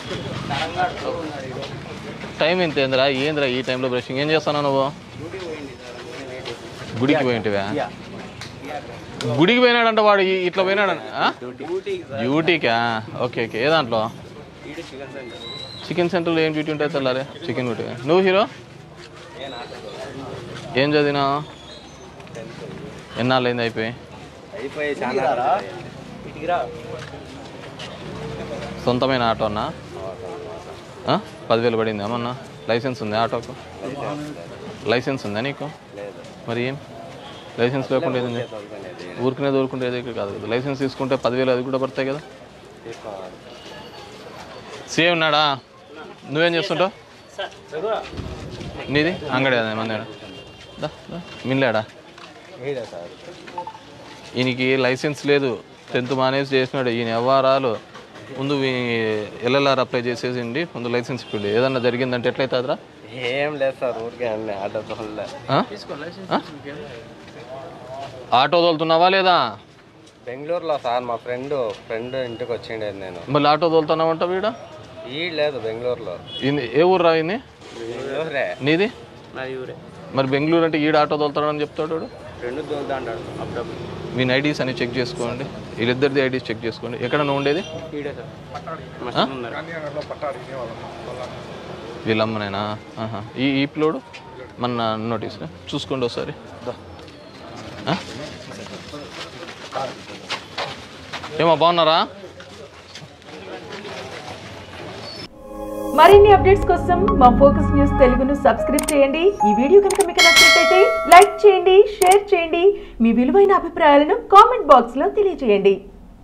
time ఎంత ఏందిరా ఏందిరా ఈ టైంలో బ్రషింగ్ ఏం చేస్తాను నువ్వు గుడికి పోయింటివా గుడికి పోయినాడంట వాడు ఇట్లా పోయినాడు డ్యూటీకా ఓకే ఓకే ఏ దాంట్లో చికెన్ సెంటర్లో ఏం డ్యూటీ ఉంటుంది తెల్లారే చికెన్ డ్యూటీ నువ్వు హీరో ఏం చదివినా ఎన్నాళ్ళు అయింది అయిపోయి సొంతమైన ఆటో అన్నా 10,000 పడింది ఏమన్నా లైసెన్స్ ఉంది ఆటోకు లైసెన్స్ ఉందా నీకు మరి ఏం లైసెన్స్ లేకుండా ఏదండి ఊరుకునేది ఏది కాదు కదా లైసెన్స్ తీసుకుంటే 10,000 అది కూడా పడతాయి కదా సేమ్ ఉన్నాడా నువ్వేం చేస్తుంటావు నీది అంగడి అదే మంది మిల్లాడా ఈయనకి లైసెన్స్ లేదు 10th మానేసి చేసినాడు ఈయన వ్యవహారాలు ముందు ఎల్ఎల్ఆర్ అప్లై చేసేసిండి ముందు లైసెన్స్ ఇప్పిండి ఏదన్నా జరిగిందంటే ఎట్లయితుందిరా ఏం లేదు సార్ ఊరికే ఆటో తోలుతున్నావా లేదా బెంగళూరులో సార్ మా ఫ్రెండ్ ఇంటికి వచ్చిండే నేను మళ్ళీ ఆటో తోలుతున్నావంట వీడ లేదు బెంగళూరులో ఏ ఊరు రా ఇది నీది ఊరే మరి బెంగళూరు అంటే ఈడ ఆటో తోలుతాడని చెప్తాడు ఫ్రెండ్ తోలుతా అంటాడు అప్పుడప్పుడు వీని ఐడీస్ అని చెక్ చేసుకోండి వీళ్ళిద్దరిది ఐడీస్ చెక్ చేసుకోండి ఎక్కడ నువ్వు ఉండేది వీళ్ళమ్మనేనా ఈ పిల్లోడు మన నోటీస్ చూసుకోండి ఒకసారి ఏమో బాగున్నారా మరిన్ని అప్డేట్స్ కోసం మా ఫోకస్ న్యూస్ తెలుగును సబ్స్క్రైబ్ చేయండి ఈ వీడియో కనుక మీకు నచ్చినట్లయితే లైక్ చేయండి షేర్ చేయండి మీ విలువైన అభిప్రాయాలను కామెంట్ బాక్స్ లో తెలియజేయండి